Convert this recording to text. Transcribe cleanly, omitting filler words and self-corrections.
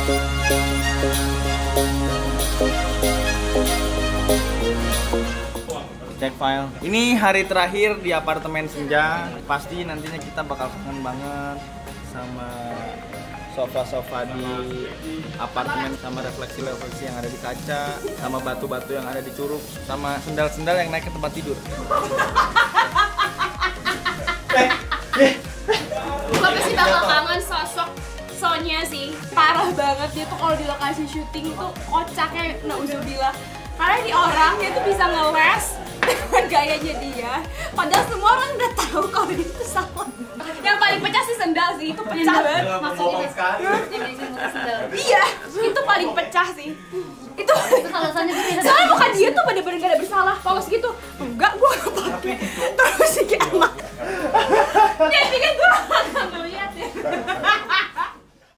Cek file. Ini hari terakhir di apartemen Senja. Pasti nantinya kita bakal kangen banget sama sofa-sofa di apartemen, sama refleksi-refleksi yang ada di kaca, sama batu-batu yang ada di curug, sama sendal-sendal yang naik ke tempat tidur. Gue pasti bakal kangen sosok Sonya sih. Parah banget dia tuh kalau di lokasi syuting itu kocaknya nauzubillah. Karena di orang dia tuh bisa ngeles dengan gayanya dia. Padahal semua orang udah tahu kalau dia itu salah. Yang paling pecah sih sendal sih, itu pecah banget. Iya, itu paling pecah sih. Itu soalnya bukan dia tuh bener-bener gak ada bersalah. Paus gitu, enggak gue gak pake. Terus si anak dia pikir gue